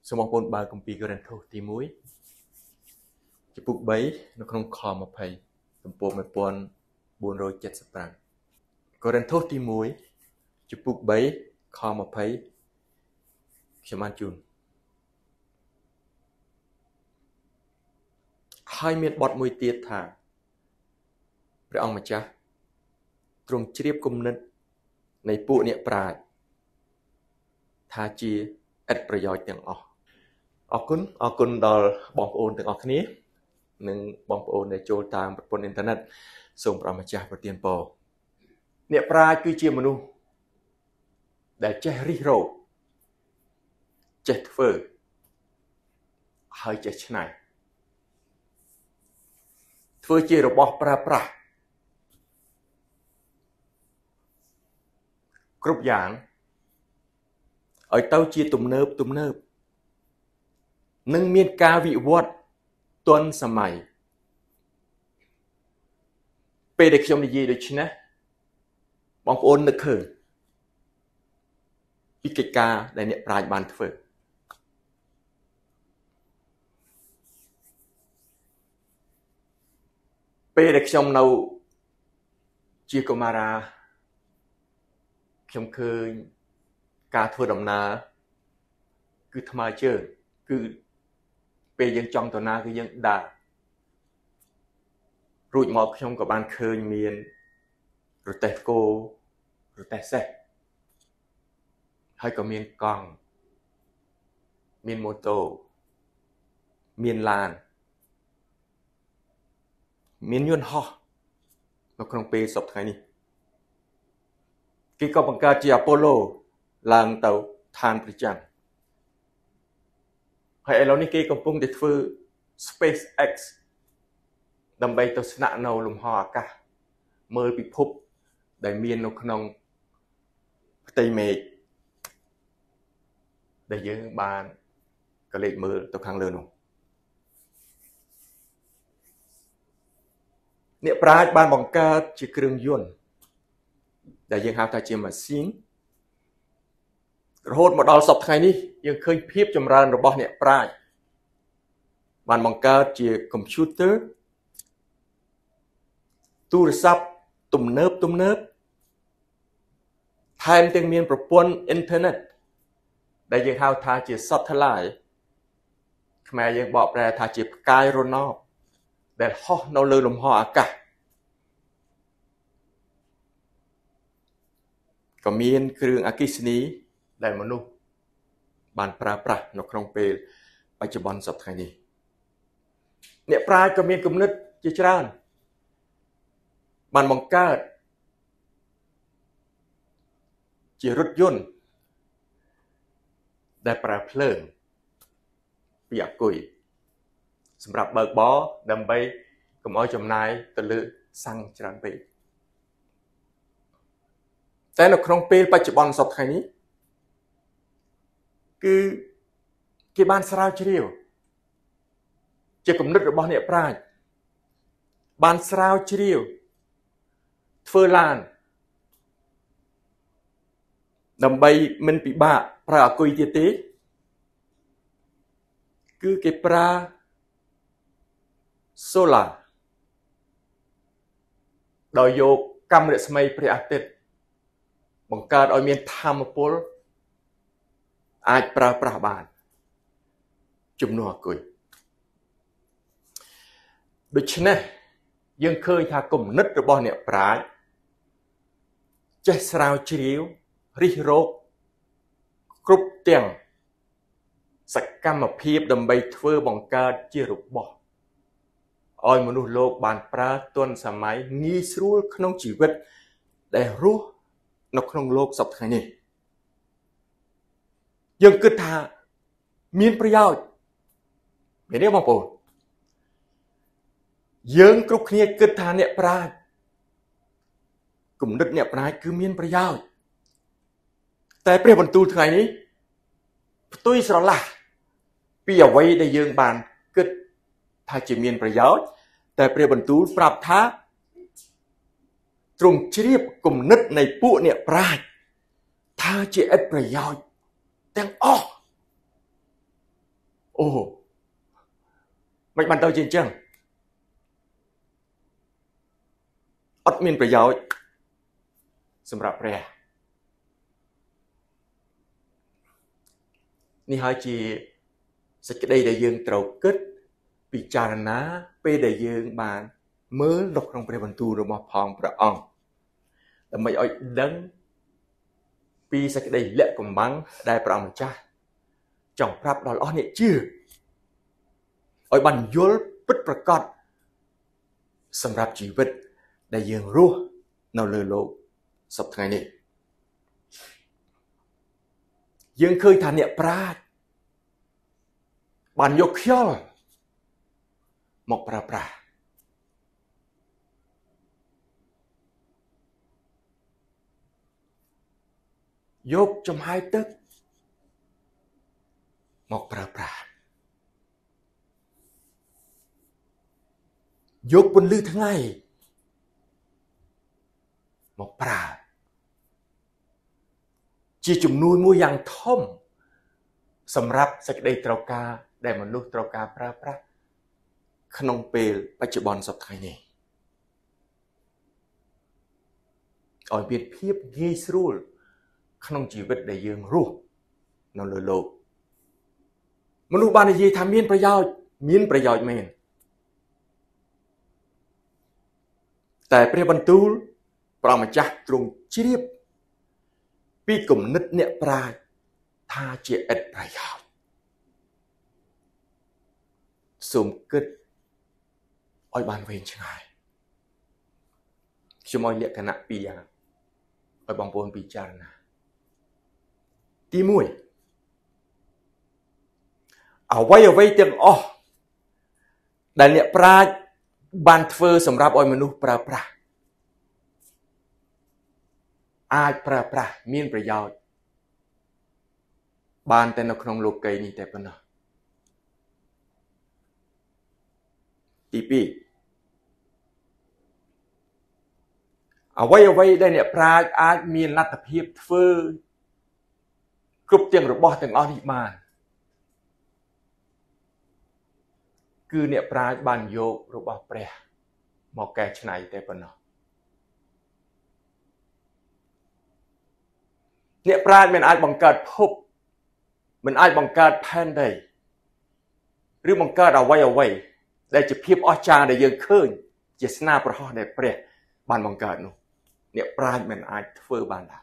สมองปนบากัมปีกรันโทตีมุ้ยจะปลุกใบนกนงคอมาภัยตัมโปไม่ปนบุญโรยเจ็ดสปรังกรันโทตีมุ้ยจะปลุกใบคอมาภัยเขมันจุนให้เมียนบอดมวยเตียถาพระองค์มาจ้าตรงเชียบกุมนึดในปุเนี่ยปราดทาจีเอ็ดประโยชน์อย่างออกคุณดอลบอมโอนถึงออกนี้หนึ่งบอมโอนในโจตามบนอินเทอร์เน็ตส่งประมาจากประเทศโปเนี่ยปราดคือเชี่ยมนุษย์ได้เจริโรเจตเฟอร์ให้เจชไนเฟอร์เจระบอกปรากรุ๊ปอย่างở tàu chia tụm nớp nâng miên ca vị vọt tuần sầm mày pe để trong gì được chứ nè bóng ôn được hưởng ít cái ca để nhận ra bàn phở pe để trong nào chia comara trong khơiการทัวร์ดำนาคือทำไมเชื่อคือเป็นยังจ้องตัวนาคือยังด่ารุ่ยหมอกชมกับบ้านเคยมีนหรือแต่โกหรือแต่เซ่ให้กับมีนกองมีนโมโตมีนลานมีนยนห่อเราคงไปสอบไทยนี่กี่ก็บังการจีอโปโลลางเตาทานประจันให้เรานี่กี่กำปงเด็ดฟื้น SpaceX ดำไปตัวสนะเราลมหอกะเมื่อปิดพบได้เมียนนกนองไตเมกได้เยอะบานก็เลยมือตัวข้างเรือหนูเนี่ยปลายบานบังการจีเครื่องยนต์ได้ยังหาตาเจียมมาซิงโหดมาดอลสอบไงนี่ยังเคยเพียบจำรานระบบเนี่ยปลายมันบังการจีคอมพิวเตอร์ตู้รศัพท์ตุ่มเนิบไทม์เตียงเมียนประปวนอินเทอร์เน็ตได้ยังหาทาจีซับทลายขมายยังบอกแปลทาจีกายโรนอได้ห่อเราเลยลมห่ออากาศก็มีนเครื่องอากิสนีได้มนุษย์บานปลาในครองเปรปัจจุบันสับไทยนี้เนี่ยปลาก็มีกำเนิดจิตรานบานบังการจีรถยนต์ได้ปลาเพลิงเปียกกุยสำหรับเบิกบอดำไปกับอ้อยจำนายตะลึสั่งจรันไปแต่ในครองเปรปัจจุบันสับไทยนี้คือกี่บ้านสาวเชียวจะกำหนดระบบเนี่ยปลายบ้านสาวเชียวเฟอร์ลานนำใบมันปีบะปลากุยเตี้ยคือเก็บปลาโซลาโดยโยกกำเนิดสมัยประอาทิตย์บังการเอาเมียนทำปุ๊บอาจปราบานจุ่มนัวกุยดูชนะยังเคยทากลมนึกระบอเนี่ยปราดเจสราวชิริวริโรกกรุบเตียงสักกรรมเพียบดำใบเฟื่อบังการจิรุบบอกอ้อยมนุษย์โลกบานปราต้นสมัยงีสรู้ขนมชีวิตได้รู้นกขนมโลกสับไงนี่ยังกึศทามีนประโยชน์ไม่ได้บอกปู่ยังกรุกเนี่ยกึศทาเนี่ยปลายกลุ่มนึกเนี่ยปลายคือมีนประโยชน์แต่เปรียบบรรทุกไงนี้ตุ้ยสระละปีเอาไว้ได้ยังบานกึศทาจะมีนประโยชน์แต่เปรียบบรรทุกปรับท้าตรงเชียบกลุ่มนึกในปุ๊เนี่ยปลายทาจะเอ็ดประโยชน์แต่งออกអូមិនបានទៅជាអញ្ចឹងអត់មានប្រយោជន៍សម្រាប់ព្រះនេះហើយជាសេចក្តីដែលយើងត្រូវគិតពិចារណាពេលដែលយើងបានមើលនៅក្នុងព្រះបន្ទូលរបស់ផងព្រះអង្គដើម្បីឲ្យដឹងពីសេចក្តីលាក់កំបាំងដែលព្រះអង្គម្ចាស់ចង់ប្រាប់ដល់អស់អ្នកជឿឲ្យបានយល់ពិតប្រាកដសម្រាប់ជីវិតដែលយើងរស់នៅលើโลกសប្តាហ៍ថ្ងៃនេះយើងឃើញថាអ្នកប្រាជ្ញបានយកខ្យល់មកប្រើប្រាស់យកចំហាយទឹកមកប្រើប្រាស់យកពន្លឺថ្ងៃមកប្រើជាជំនួយមួយយ៉ាងធំសម្រាប់សេចក្តីត្រូវការដែលមនុស្សត្រូវការប្រើប្រាស់ក្នុងពេលបច្ចុប្បន្នសប្តាហ៍នេះឲ្យមានភាពងាយស្រួលក្នុងជីវិតដែលយើងរស់នៅលើโลกមនុស្សបាននិយាយថាមានប្រយោជន៍មែនតែព្រះបន្ទូលព្រះម្ចាស់ទ្រង់ជ្រាបពីគំនិតអ្នកប្រាជ្ញថាជាឥតប្រយោជន៍សូមគិតឲ្យបានវែងឆ្ងាយខ្ញុំឲ្យលក្ខណៈពីរយ៉ាងឲ្យបងប្អូនពិចារណាទី1អ្វីទាំងអស់ដែលអ្នកប្រាជ្ញបានធ្វើសម្រាប់ឲ្យមនុស្សប្រើប្រាស់អាចប្រើប្រាស់មានប្រយោជន៍បានតែនៅក្នុងលោកីយ៍នេះតែប៉ុណ្ណោះទី2អ្វីដែលអ្នកប្រាជ្ញអាចមានលទ្ធភាពធ្វើគ្រប់ទាំងរបស់ទាំងអស់នេះបានគឺអ្នកប្រាជ្ញបានយករបស់ព្រះមកកែច្នៃតែប៉ុណ្ណោះអ្នកប្រាជ្ញមិនអាចបង្កើតភពមិនអាចបង្កើតផែនដីឬបង្កើតអ្វីដែលជាភាពអស្ចារ្យដែលយើងឃើញជាស្នាប្រហោះដែលព្រះបានបង្កើតនោះអ្នកប្រាជ្ញមិនអាចធ្វើបានដែរ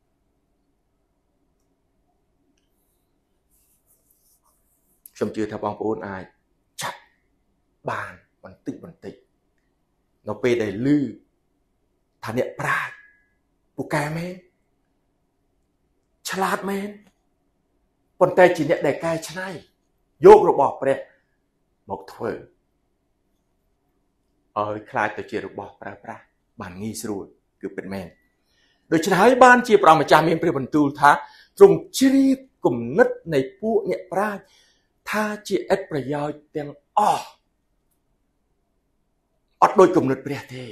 ខ្ញុំជឿថាបងប្អូនអាចចាប់បានបន្តិចនៅពេលដែលឮថាអ្នកប្រាជ្ញពូកែមែនឆ្លាតមែនប៉ុន្តែជាអ្នកដែលកែច្នៃយករបស់ព្រះមកធ្វើឲ្យខ្លាចទៅជារបស់ប្រើប្រាស់បានងាយស្រួលគឺពិតមែនដូច្នេះហើយបានជាព្រះម្ចាស់មានព្រះបន្ទូលថាទ្រង់ជ្រាបគំនិតនៃពួកអ្នកប្រាជ្ញថាជាឥតប្រយោជន៍ទាំងអស់អត់ដូចគំនិតព្រះទេ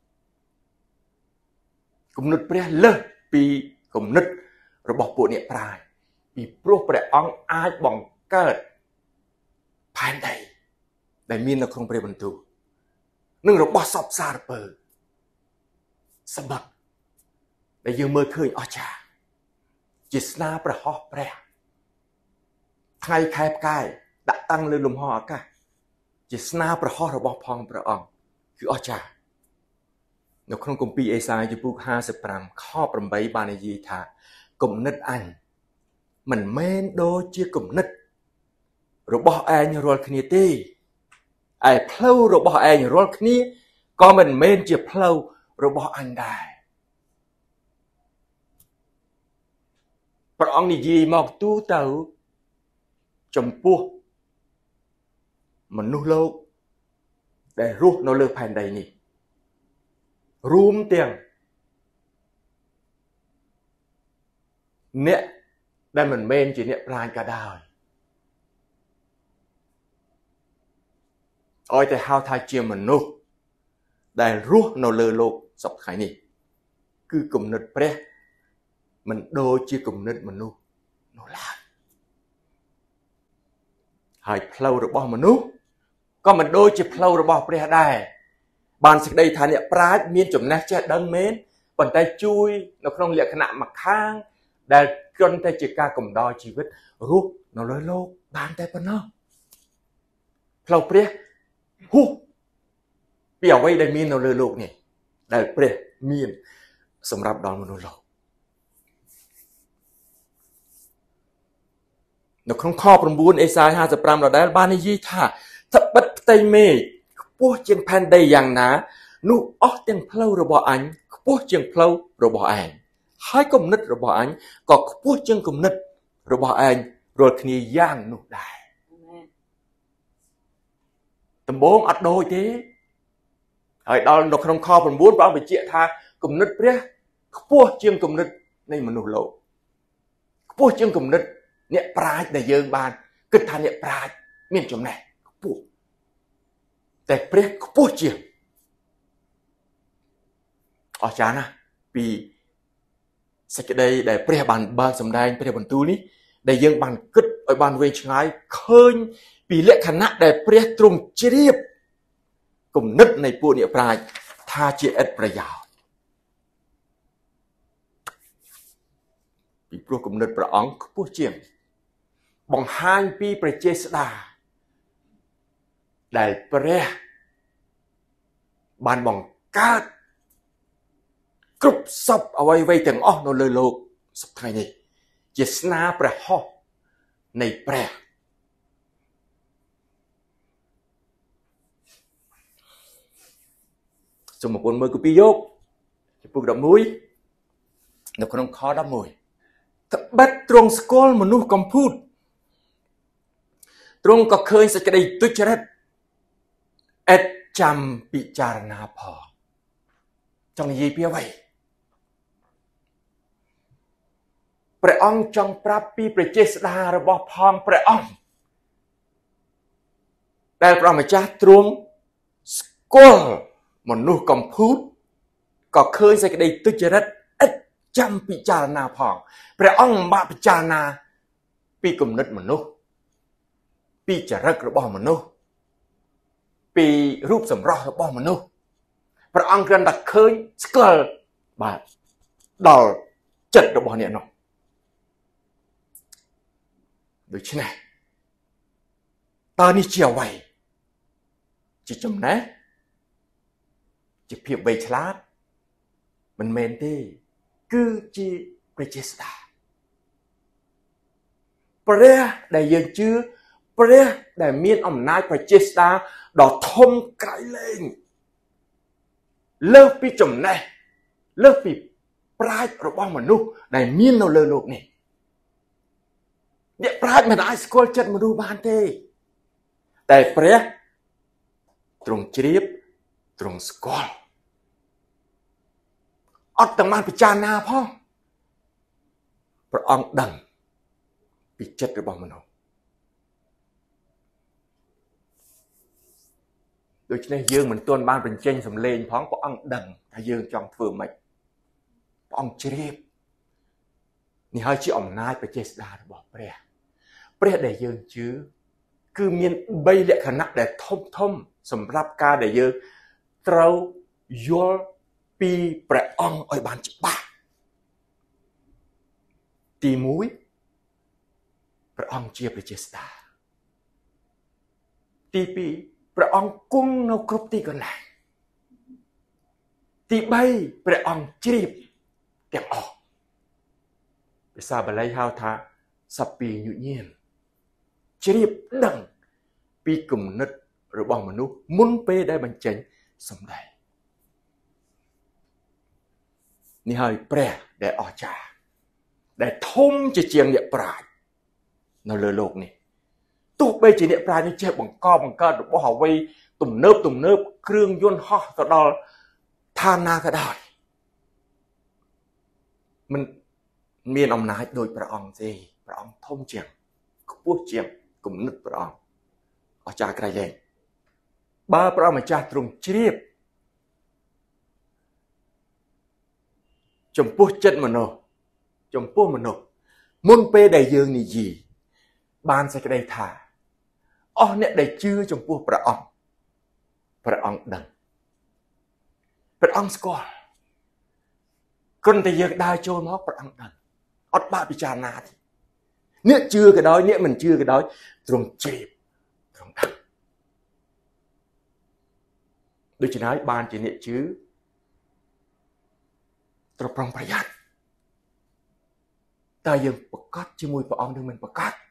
គំនិតព្រះលើសពីគំនិតរបស់ពួកអ្នកប្រាជ្ញពីព្រោះព្រះអង្គអាចបង្កើតផែនដីដែលមាននៅក្នុងព្រះបន្ទូលនិងរបស់សពសារពើសម្បត្តិដែលយើងមើលឃើញអស្ចារ្យជាស្នាប្រហោះព្រះថ្ងៃខែផ្កាយដាក់តាំងលើលំហអាកាសជាស្នាប្រហោះរបស់ផងព្រះអង្គគឺអស្ចារ្យនៅក្នុងគម្ពីរអេសាយជំពូក55ខ8បាននិយាយថាគំនិតអញមិនមែនដូចជាគំនិតរបស់ឯងរាល់គ្នាទេឯផ្លូវរបស់ឯងរាល់គ្នាក៏មិនមែនជាផ្លូវរបស់អញដែរព្រះអង្គនិយាយមកទូទៅចំពោះមនុស្សលោកដែលរស់នៅលើផែនដីនេះរួមទាំងអ្នកដែលមិនមែនជាអ្នកប្រាជ្ញក៏ដោយឲ្យតែហៅថាជាមនុស្សដែលរស់នៅលើโลกសពថ្ងៃនេះគឺគំនិតព្រះមិនដូចជាគំនិតមនុស្សនោះឡើយហើយផ្លូវរបស់មនុស្សក៏មិនដូចជាផ្លូវរបស់ព្រះដែរបានសេចក្តីថាអ្នកប្រាជ្ញមានចំណេះចេះដឹងមែនប៉ុន្តែជួយនៅក្នុងលក្ខណៈម្ខាងដែលគ្រាន់តែជាការកំដរជីវិតរស់នៅលើโลกបានតែប៉ុណ្ណោះផ្លូវព្រះហួសពីអ្វីដែលមាននៅលើโลกនេះដែលព្រះមានសម្រាប់ដល់មនុស្សលោកនៅក្នុងខ9អេសាយ55ដដែលបាននិយាយថាត្បិតផ្ទៃមេឃខ្ពស់ជាងផែនដីយ៉ាងណានោះអស់ទាំងផ្លូវរបស់អញខ្ពស់ជាងផ្លូវរបស់ឯងហើយគំនិតរបស់អញក៏ខ្ពស់ជាងគំនិតរបស់ឯងរាល់គ្នាយ៉ាងនោះដែរដំបូងអត់ដូចទេហើយដល់នៅក្នុងខ9ព្រះអង្គបញ្ជាក់ថាគំនិតព្រះខ្ពស់ជាងគំនិតនៃមនុស្សលោកខ្ពស់ជាងគំនិតអ្នកប្រាជ្ញដែលយើងបានគិតថាអ្នកប្រាជ្ញមានចំណេះខ្ពស់តែព្រះខ្ពស់ជាងអស្ចារ្យណាស់ពីសេចក្តីដែលព្រះបានបើកសម្ដែងព្រះបន្ទូលនេះដែលយើងបានគិតឲ្យបានវែងឆ្ងាយឃើញពីលក្ខណៈដែលព្រះទ្រង់ជ្រាបគំនិតនៃពួកអ្នកប្រាជ្ញថាជាឥតប្រយោជន៍ពីព្រោះគំនិតព្រះអង្គខ្ពស់ជាងបង្ហាញពីព្រះចេស្តាដែលព្រះបានបង្កើតគ្រប់សពអ្វីៗទាំងអស់នៅលើโลกសប្តាហ៍នេះជាស្នាព្រះហស្ថនៃព្រះសូមប្រពន្ធមើលគម្ពីរយោបចំពុក11នៅក្នុងខ11ត្បិតទ្រង់ស្គាល់មនុស្សកំពូតទ្រង់ក៏ឃើញសេចក្តីទុច្ចរិតឥតចាំពិចារណាផងចង់និយាយពីអ្វីព្រះអង្គចង់ប្រាប់ពីព្រះចេស្តារបស់ផងព្រះអង្គដែលព្រះម្ចាស់ទ្រង់ស្គាល់មនុស្សកំពូតក៏ឃើញសេចក្តីទុច្ចរិតឥតចាំពិចារណាផងព្រះអង្គមិនបាក់ពិចារណាពីគំនិតមនុស្សពីចរិតរបស់មនុស្សពីរូបសម្រស់របស់មនុស្សព្រះអង្គគ្រាន់តែឃើញស្គាល់បាទដល់ចិត្តរបស់អ្នកនោះដូច្នេះតើនេះជាអ្វីជាចំណេះជាភាពវៃឆ្លាតមិនមែនទេគឺជាព្រះចេស្តាព្រះដែលយើងជឿព្រះដែលមានអំណាចព្រះចេស្តាដ៏ធំក្រៃលែងលើសពីចំណេះលើសពីប្រាជ្ញរបស់មនុស្សដែលមាននៅលើโลกនេះអ្នកប្រាជ្ញមិនអាចស្គាល់ចិត្តមនុស្សបានទេតែព្រះទ្រង់ជ្រាបទ្រង់ស្គាល់អត់ទាំងបានពិចារណាផងព្រះអង្គដឹងពីចិត្តរបស់មនុស្សដូច្នេះយើងមិនទាន់បានបញ្ចេញសម្លេងផងព្រះអង្គដឹងថាយើងចង់ធ្វើម៉េចព្រះអង្គជ្រាបនេះហើយជាអំណាចព្រះចេស្តារបស់ព្រះដែលយើងជឿគឺមាន3លក្ខណៈដែលធំសម្រាប់ការដែលយើងត្រូវយល់ពីព្រះអង្គឲ្យបានច្បាស់ទី1ព្រះអង្គជាព្រះចេស្តាទី2ព្រះអង្គគង់នៅគ្រប់ទីកន្លែងទី3ព្រះអង្គជ្រាបទាំងអស់ភាសាបាលីហៅថាសព្ពីញុញាណជ្រាបដឹងពីគំនិតរបស់មនុស្សមុនពេលដែលបញ្ចេញសម្ដែងនេះហើយព្រះដែលអស្ចារ្យដែលធំជាជាងអ្នកប្រាជ្ញនៅលើโลกនេះទោះបីជាអ្នកប្រាជ្ញនេះចេះបង្កើតរបស់អ្វីទំនើបគ្រឿងយន្តហោះទៅដល់ឋានណាក៏ដោយមិនមានអំណាចដូចព្រះអង្គទេព្រះអង្គធំជាងខ្ពស់ជាងគំនិតព្រះអង្គអស្ចារ្យក្រៃលែងបើព្រះម្ចាស់ទ្រង់ជ្រាបចំពោះចិត្តមនុស្សមុនពេលដែលយើងនិយាយបានសេចក្តីថា nè để chưa trong pua bà ông đằng bà ông score con thì giờ đai trôi máu bà ông đằng ót ba bị trà nà thì nè chưa cái đó nè mình chưa cái đó trong chìm trong đằng đôi chỉ nói ban chỉ nè chứ trong prongประหยัดแต่ยังประกาศជាមួយព្រះអង្គនឹងមិនប្រកាស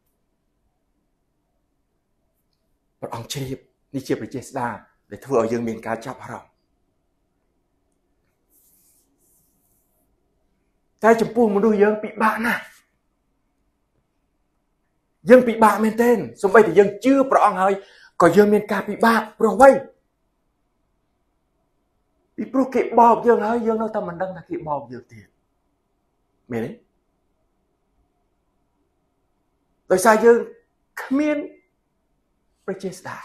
ព្រះអង្គជ្រាបនេះជាព្រះចេស្តាដែលធ្វើឲ្យយើងមានការចាប់អារម្មណ៍តែចំពោះមនុស្សយើងពិបាកណាស់យើងពិបាកមែនទែនសូម្បីតែយើងជឿព្រះអង្គហើយក៏យើងមានការពិបាកព្រោះអ្វីពីព្រោះគេបោកយើងហើយយើងនៅតែមិនដឹងថាគេបោកយើងទៀតមែនទេដោយសារយើងគ្មានព្រះចេស្តា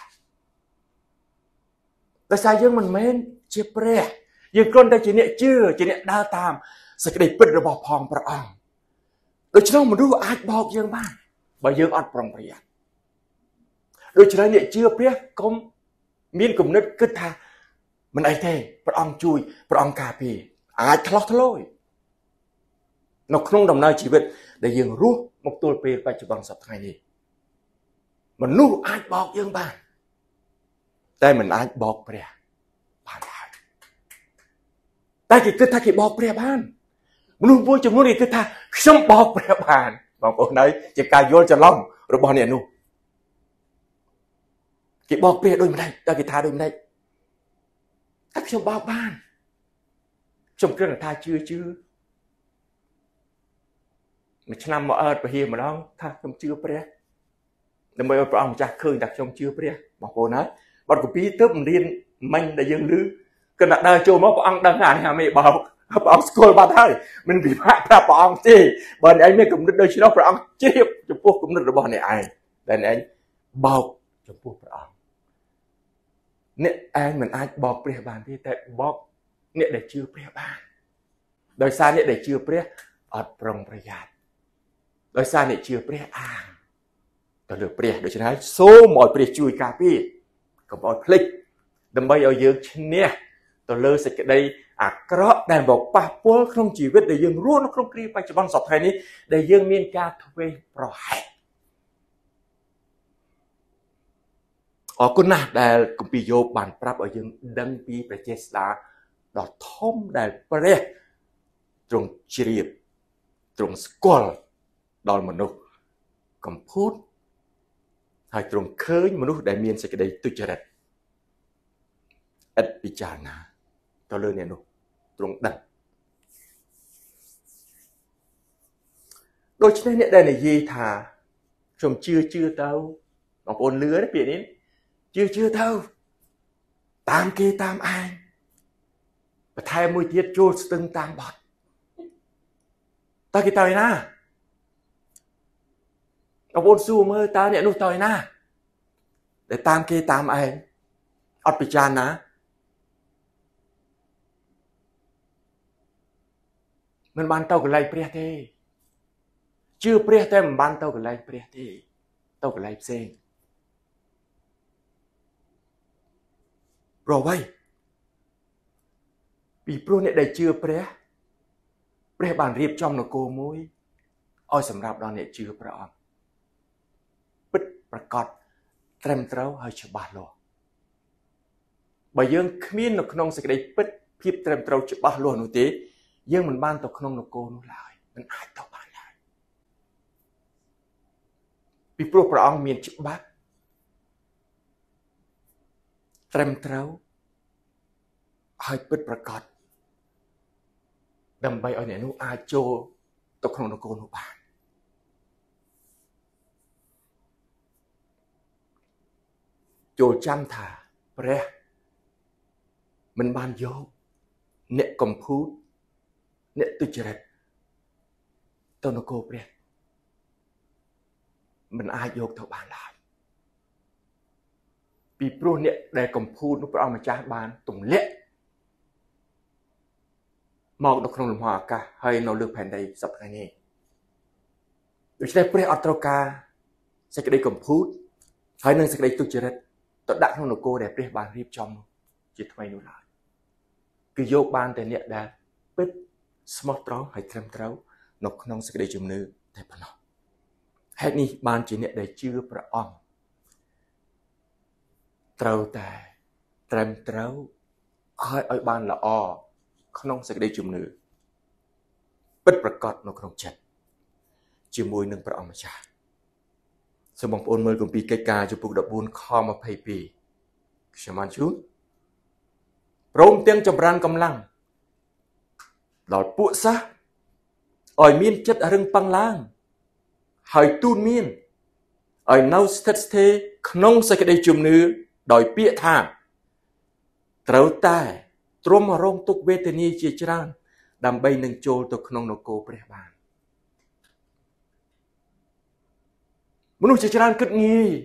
ដោយសារយើងមិនមែនជាព្រះយើងគ្រាន់តែជាអ្នកជឿជាអ្នកដើរតាមសេចក្តីពិតរបស់ផងព្រះអង្គដូច្នោះមនុស្សអាចបោកយើងបានបើយើងអត់ប្រុងប្រយ័ត្នដូច្នេះអ្នកជឿព្រះកុំមានគំនិតគិតថាមិនអីទេព្រះអង្គជួយព្រះអង្គការពារអាចឆ្លោះឆ្លោយនៅក្នុងដំណើរជីវិតដែលយើងរស់មកទល់ពេលបច្ចុប្បន្នសប្តាហ៍នេះមនុស្សអាចបោកយើងបានតែមិនអាចបោកព្រះបានឡើយតែគេគិតថាគេបោកព្រះបានមនុស្សមួយចំនួនគេគិតថាខ្ញុំបោកព្រះបានបងប្អូនហើយជាការយល់ច្រឡំរបស់អ្នកនោះគេបោកព្រះដូចម្ដេចតែគេថាដូចម្ដេចតែខ្ញុំបោកបានខ្ញុំគ្រាន់តែថាជឿមួយឆ្នាំមកអើតពហិម្ដងថាខ្ញុំជឿព្រះដើម្បីឲ្យព្រះអង្គម្ចាស់ឃើញថាខ្ញុំជឿព្រះបងប្អូនហើយបទគម្ពីរទើបរៀនមិញដែលយើងឮគណៈដើរចូលមកព្រះអង្គដឹងថាអាមេបោកព្រះអង្គស្គាល់បាត់ហើយមិនពិបាកប្រាប់ព្រះអង្គទេបើអ្នកឯងមានគំនិតដូចនោះព្រះអង្គជ្រាបចំពោះគំនិតរបស់អ្នកឯងតែអ្នកឯងបោកចំពោះព្រះអង្គអ្នកឯងមិនអាចបោកព្រះបានទេតែបោកអ្នកដែលជឿព្រះបានដោយសារអ្នកដែលជឿព្រះអត់ប្រុងប្រយ័ត្នដោយសារអ្នកជឿព្រះអាងទៅលើព្រះដូច្នេះសូមឲ្យព្រះជួយការពារកុំឲ្យភ្លេចដើម្បីឲ្យយើងឈ្នះទៅលើសេចក្តីអាក្រក់ដែលមកប៉ះពាល់ក្នុងជីវិតដែលយើងរស់នៅក្នុងគ្រាបច្ចុប្បន្នសប្តាហ៍នេះដែលយើងមានការធ្វេសប្រហែសអរគុណណាស់ដែលគម្ពីរយោបបានប្រាប់ឲ្យយើងដឹងពីព្រះចេស្តាដ៏ធំដែលព្រះទ្រង់ជ្រាបទ្រង់ស្គាល់ដល់មនុស្សកំពូតហើយទ្រង់ឃើញមនុស្សដែលមានសេចក្តីទុច្ចរិតឥតពិចារណាទៅលើអ្នកនោះទ្រង់ដឹងដូច្នេះអ្នកដែលនិយាយថាខ្ញុំជឿទៅបងប្អូនលឺទេពាក្យនេះជឿទៅតាមគេតាមឯងបន្ថែមមួយទៀតចូលស្ទឹងតាមបត់តើគេទៅឯណាបងប្អូនសួរមើលតើអ្នកនោះទៅឯណាដែលតាមគេតាមឯងអត់ពិចារណាមិនបានទៅកន្លែងព្រះទេជឿព្រះតែមិនបានទៅកន្លែងព្រះទេទៅកន្លែងផ្សេងព្រោះអ្វីពីព្រោះអ្នកដែលជឿព្រះបានរៀបចំនគរមួយឲ្យសម្រាប់ដល់អ្នកជឿព្រះអង្គពិតប្រាកដត្រឹមត្រូវហើយច្បាស់លាស់បើយើងគ្មាននៅក្នុងសេចក្តីពិតភាពត្រឹមត្រូវច្បាស់លាស់នោះទេយើងមិនបានទៅក្នុងនគរនោះឡើយមិនអាចទៅបានឡើយពីព្រោះព្រះអង្គមានច្បាប់ត្រឹមត្រូវហើយពិតប្រាកដដើម្បីឲ្យអ្នកនោះអាចចូលទៅក្នុងនគរនោះបានចូលចាំថាព្រះមិនបានយកអ្នកកំពូតអ្នកទុច្ចរិតទៅនគរព្រះមិនអាចយកទៅបានឡើយពីព្រោះអ្នកដែលកំពូតនោះព្រះអង្គម្ចាស់បានទម្លាក់មកនៅក្នុងលំហអាកាសហើយនៅលើផែនដីសប្តាហ៍នេះដូច្នេះព្រះអត់ត្រូវការសេចក្តីកំពូតហើយនឹងសេចក្តីទុច្ចរិតទៅដាក់ក្នុងនគរដែលព្រះបានរៀបចំជាថ្មីនោះឡើយគឺយកបានតែអ្នកដែលពិតស្មោះត្រង់ហើយត្រឹមត្រូវនៅក្នុងសេចក្តីជំនឿតែប៉ុណ្ណោះហេតុនេះបានជាអ្នកដែលជឿព្រះអង្គត្រូវតែត្រឹមត្រូវឲ្យបានល្អក្នុងសេចក្តីជំនឿពិតប្រាកដនៅក្នុងចិត្តជាមួយនឹងព្រះអង្គម្ចាស់សូមបងប្អូនមើលគម្ពីរកិច្ចការចំពុក14ខ22ខ្ញុំបានជួនព្រមទាំងចម្រើនកម្លាំងដល់ពួកសាសឲ្យមានចិត្តរឹងប៉ឹងឡើងហើយទូនមានឲ្យនៅស្ថិតស្ថេរក្នុងសេចក្តីជំនឿដោយពាក្យថាត្រូវតែទ្រាំរងទុក្ខវេទនាជាច្រើនដើម្បីនឹងចូលទៅក្នុងនគរព្រះបានមនុស្សជាច្រើនគិតងាយ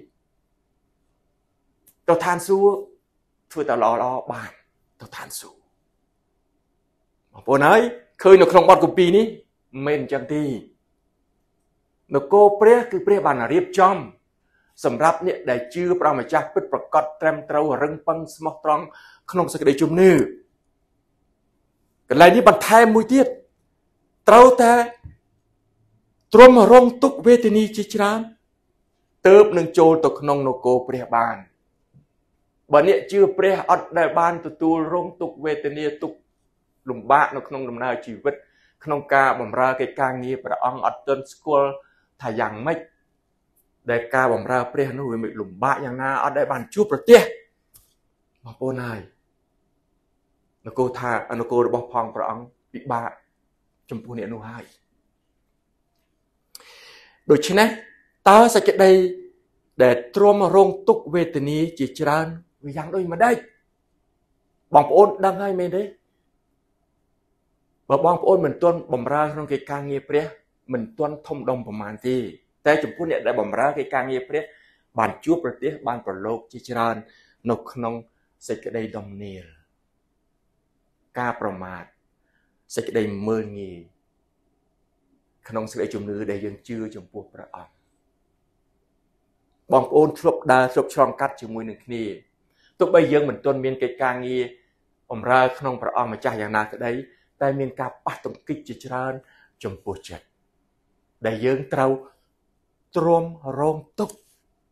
ទៅឋានសួគ៌ធ្វើតែល្អបានទៅឋានសួគ៌បងប្អូនហើយឃើញនៅក្នុងបទគម្ពីរនេះមិនមែនអញ្ចឹងទេនគរព្រះគឺព្រះបានរៀបចំសម្រាប់អ្នកដែលជឿព្រះម្ចាស់ពិតប្រាកដត្រឹមត្រូវរឹងប៉ឹងស្មោះត្រង់ក្នុងសេចក្តីជំនឿកន្លែងនេះបន្ថែមមួយទៀតត្រូវតែទ្រាំរងទុក្ខវេទនាជាច្រើនទើបនឹងចូលទៅក្នុងនគរព្រះបានបើអ្នកជឿព្រះអត់ដែលបានទទួលរងទុក្ខវេទនាទុក្ខលំបាកនៅក្នុងដំណើរជីវិតក្នុងការបម្រើកិច្ចការងារព្រះអង្គអត់ទាន់ស្គាល់ថាយ៉ាងម៉េចដែលការបម្រើព្រះនោះវាលំបាកយ៉ាងណាអត់ដែលបានជួបប្រទះបងប្អូនហើយនគររបស់ផងព្រះអង្គពិបាកចំពោះអ្នកនោះហើយដូច្នេះតើសេចក្តីដែលទ្រាំរងទុក្ខវេទនាជាច្រើនវាយ៉ាងដូចម្ដេចបងប្អូនដឹងហើយមែនទេបើបងប្អូនមិនទាន់បម្រើក្នុងកិច្ចការងារព្រះមិនទាន់ធំដុំប្រមាណទេតែចំពោះអ្នកដែលបម្រើកិច្ចការងារព្រះបានជួបប្រទះបានប្រឡូកជាច្រើននៅក្នុងសេចក្តីដំណៀលការប្រមាថសេចក្តីមើលងាយក្នុងសេចក្តីជំនឿដែលយើងជឿចំពោះព្រះអង្គបងប្អូនធ្លាប់ដើរធ្លាប់ឆ្លងកាត់ជាមួយនឹងគ្នាទោះបីយើងមិនទាន់មានកិច្ចការងារបម្រើក្នុងព្រះអង្គម្ចាស់យ៉ាងណាក្តីតែមានការប៉ះទង្គិចជាច្រើនចំពោះចិត្តដែលយើងត្រូវទ្រាំរងទុក្ខ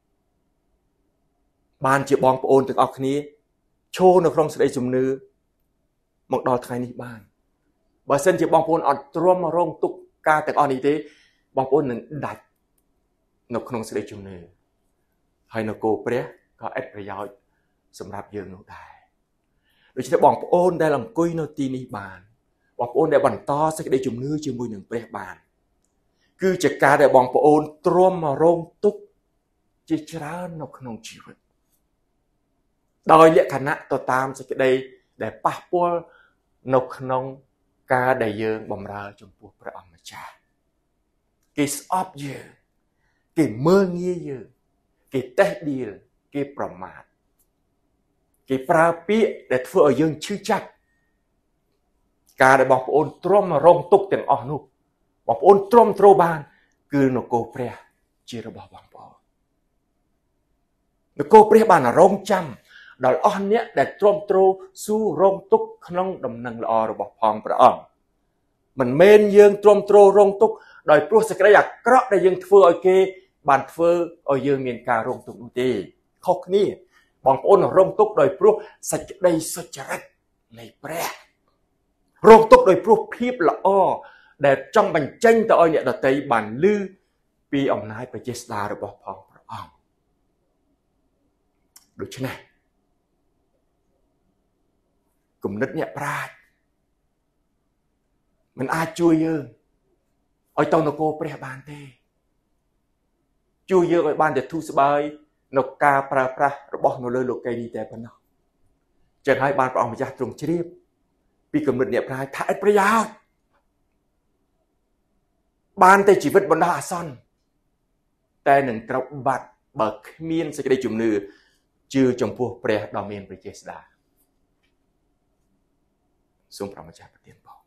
បានជាបងប្អូនទាំងអស់គ្នាឈរនៅក្នុងសេចក្តីជំនឿមកដល់ថ្ងៃនេះបានបើសិនជាបងប្អូនអត់ទ្រាំរងទុក្ខការទាំងអស់នេះទេបងប្អូននឹងដាច់នៅក្នុងសេចក្តីជំនឿហើយនគរព្រះក៏ឥតប្រយោជន៍សម្រាប់យើងនោះដែរដូច្នេះបងប្អូនដែលអង្គុយនៅទីនេះបានបងប្អូនដែលបន្តសេចក្តីជំនឿជាមួយនឹងព្រះបានគឺជាការដែលបងប្អូនទ្រាំរងទុក្ខជាច្រើននៅក្នុងជីវិតដោយលក្ខណៈទៅតាមសេចក្តីដែលប៉ះពាល់នៅក្នុងការដែលយើងបម្រើចំពោះព្រះអង្គម្ចាស់គេស្អប់យើងគេមើលងាយយើងគេតេះដៀលគេប្រមាថគេប្រើពាក្យដែលធ្វើឲ្យយើងឈឺចាប់ការដែលបងប្អូនទ្រាំរងទុក្ខទាំងអស់នោះបងប្អូនទ្រាំទ្របានគឺនគរព្រះជារបស់បងប្អូននគរព្រះបានរងចាំដល់អស់អ្នកដែលទ្រាំទ្រស៊ូរងទុក្ខក្នុងដំណឹងល្អរបស់ផងព្រះអង្គមិនមែនយើងទ្រាំទ្ររងទុក្ខដោយព្រោះសេចក្តីអាក្រក់ដែលយើងធ្វើឲ្យគេបានធ្វើឲ្យយើងមានការរងទុក្ខនោះទេខុសគ្នាបងប្អូនរងទុក្ខដោយព្រោះសេចក្តីសុចរិតនៃព្រះរងទុក្ខដោយព្រោះភាពល្អដែលចង់បញ្ចេញទៅឲ្យអ្នកដទៃបានឮពីអំណាចព្រះចេស្តារបស់ផងព្រះអង្គដូច្នេះគំនិតអ្នកប្រាជ្ញមិនអាចជួយយើងឲ្យទៅនគរព្រះបានទេជួយយើងឲ្យបានទៅធូរស្បើយនៅការប្រើប្រាស់របស់នៅលើលោកីយ៍នេះតែប៉ុណ្ណោះចឹងហើយបានព្រះអង្គម្ចាស់ទ្រង់ជ្រាបពីគំនិតអ្នកប្រាជ្ញថាឥតប្រយោជន៍បានតែជីវិតបណ្ដោះអាសន្នតែនឹងត្រូវបាត់បើគ្មានសេចក្តីជំនឿជឿចំពោះព្រះដ៏មានព្រះចេស្តាសូមព្រះម្ចាស់ប្រទានពរ